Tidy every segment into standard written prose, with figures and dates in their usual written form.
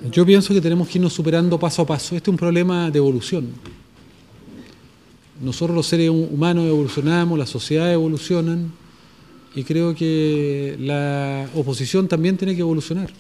Yo pienso que tenemos que irnos superando paso a paso. Este es un problema de evolución. Nosotros los seres humanos evolucionamos, las sociedades evolucionan y creo que la oposición también tiene que evolucionar.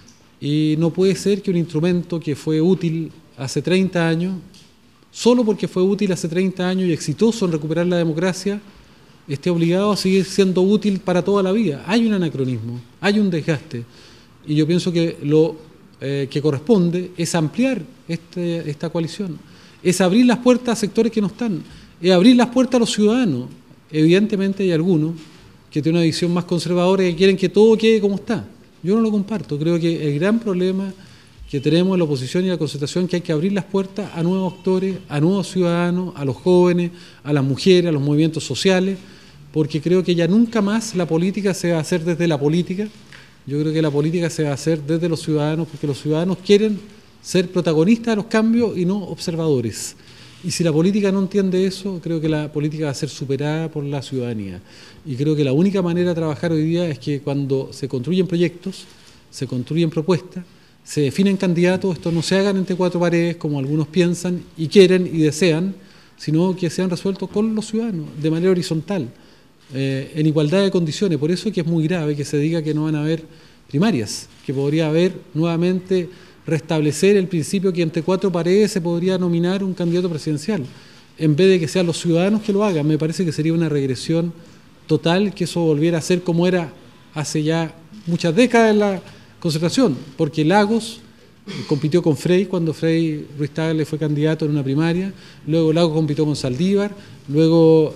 Y no puede ser que un instrumento que fue útil hace 30 años, solo porque fue útil hace 30 años y exitoso en recuperar la democracia, esté obligado a seguir siendo útil para toda la vida. Hay un anacronismo, hay un desgaste. Y yo pienso que lo que corresponde es ampliar esta coalición, es abrir las puertas a sectores que no están, es abrir las puertas a los ciudadanos. Evidentemente hay algunos que tienen una visión más conservadora y que quieren que todo quede como está. Yo no lo comparto. Creo que el gran problema que tenemos en la oposición y la concertación es que hay que abrir las puertas a nuevos actores, a nuevos ciudadanos, a los jóvenes, a las mujeres, a los movimientos sociales, porque creo que ya nunca más la política se va a hacer desde la política. Yo creo que la política se va a hacer desde los ciudadanos, porque los ciudadanos quieren ser protagonistas de los cambios y no observadores. Y si la política no entiende eso, creo que la política va a ser superada por la ciudadanía. Y creo que la única manera de trabajar hoy día es que cuando se construyen proyectos, se construyen propuestas, se definen candidatos, estos no se hagan entre cuatro paredes como algunos piensan y quieren y desean, sino que sean resueltos con los ciudadanos, de manera horizontal, en igualdad de condiciones. Por eso es que es muy grave que se diga que no van a haber primarias, que podría haber nuevamente restablecer el principio que entre cuatro paredes se podría nominar un candidato presidencial, en vez de que sean los ciudadanos que lo hagan. Me parece que sería una regresión total que eso volviera a ser como era hace ya muchas décadas en la concertación, porque Lagos compitió con Frey cuando Frei Ruiz-Tagle fue candidato en una primaria, luego Lagos compitió con Saldívar, luego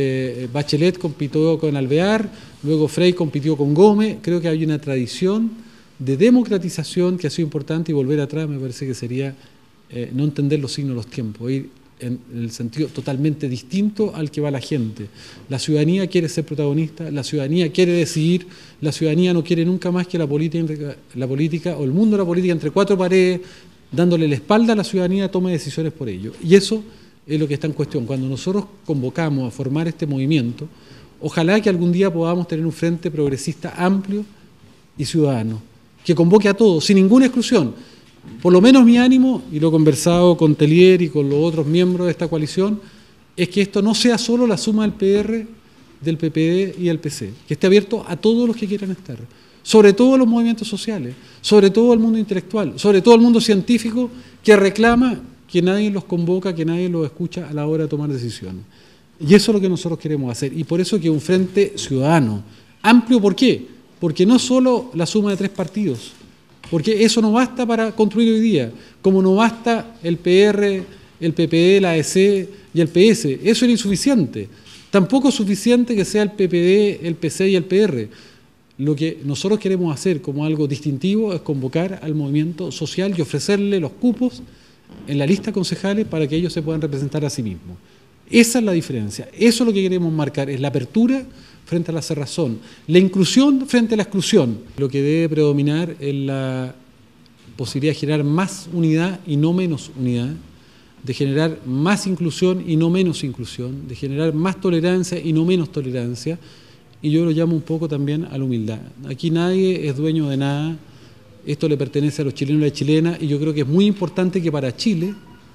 Bachelet compitió con Alvear, luego Frey compitió con Gómez. Creo que hay una tradición de democratización que ha sido importante, y volver atrás me parece que sería no entender los signos de los tiempos, ir en el sentido totalmente distinto al que va la gente. La ciudadanía quiere ser protagonista, la ciudadanía quiere decidir, la ciudadanía no quiere nunca más que la política o el mundo de la política entre cuatro paredes, dándole la espalda a la ciudadanía, tome decisiones por ello. Y eso es lo que está en cuestión. Cuando nosotros convocamos a formar este movimiento, ojalá que algún día podamos tener un frente progresista amplio y ciudadano, que convoque a todos, sin ninguna exclusión. Por lo menos mi ánimo, y lo he conversado con Tellier y con los otros miembros de esta coalición, es que esto no sea solo la suma del PR, del PPD y del PC, que esté abierto a todos los que quieran estar, sobre todo los movimientos sociales, sobre todo el mundo intelectual, sobre todo el mundo científico que reclama que nadie los convoca, que nadie los escucha a la hora de tomar decisiones. Y eso es lo que nosotros queremos hacer, y por eso que un frente ciudadano, amplio. ¿Por qué? Porque no solo la suma de tres partidos, porque eso no basta para construir hoy día, como no basta el PR, el PPD, la AEC y el PS. Eso era insuficiente. Tampoco es suficiente que sea el PPD, el PC y el PR. Lo que nosotros queremos hacer como algo distintivo es convocar al movimiento social y ofrecerle los cupos en la lista de concejales para que ellos se puedan representar a sí mismos. Esa es la diferencia. Eso es lo que queremos marcar, es la apertura frente a la cerrazón, la inclusión frente a la exclusión. Lo que debe predominar es la posibilidad de generar más unidad y no menos unidad, de generar más inclusión y no menos inclusión, de generar más tolerancia y no menos tolerancia, y yo lo llamo un poco también a la humildad. Aquí nadie es dueño de nada, esto le pertenece a los chilenos y a las chilenas, y yo creo que es muy importante que para Chile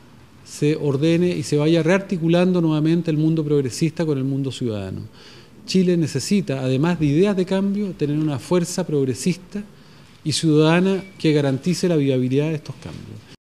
se ordene y se vaya rearticulando nuevamente el mundo progresista con el mundo ciudadano. Chile necesita, además de ideas de cambio, tener una fuerza progresista y ciudadana que garantice la viabilidad de estos cambios.